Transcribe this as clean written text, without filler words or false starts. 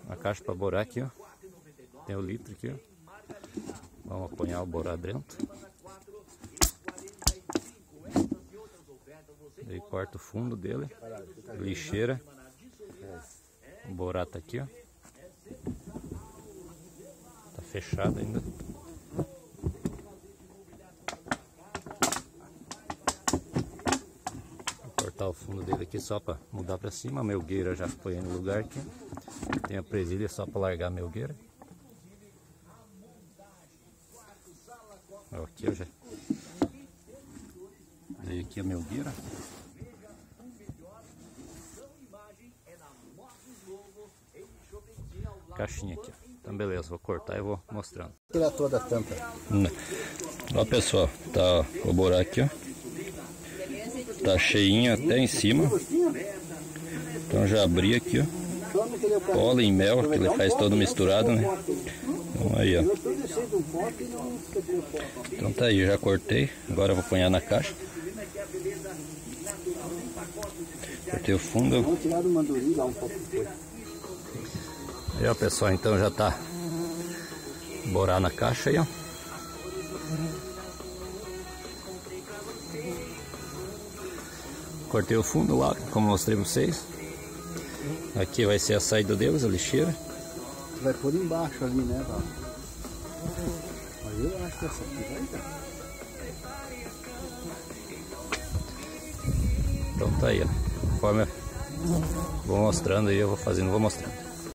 Uma caixa para borar aqui, ó. Tem o litro aqui, ó. Vamos apanhar o borar dentro. Daí corta o fundo dele. Lixeira. O borar tá aqui, ó. Tá fechado ainda. Vou cortar o fundo dele aqui só para mudar para cima. A melgueira já foi no lugar aqui. Tem a presilha só para largar a melgueira. Ó, aqui eu já dei aqui a melgueira. Caixinha aqui, ó. Então beleza, vou cortar e vou mostrando. Tirar toda a tampa. Ó pessoal, tá o buraco aqui, ó. Tá cheinho até em cima. Então já abri aqui, ó. Pólen, mel, que ele faz todo misturado, né? Então aí, ó. Então tá aí, já cortei. Agora eu vou apanhar na caixa. Cortei o fundo. Vamos tirar do mandorim lá um pouco depois. Aí ó pessoal, então já tá borar na caixa aí, ó. Cortei o fundo lá, como mostrei pra vocês. Aqui vai ser a saída deles, a lixeira. Você vai pôr embaixo ali, né, Val? Mas eu acho que essa aqui vai dar. Então tá aí, ó. Conforme eu vou mostrando aí, eu vou fazendo, vou mostrando.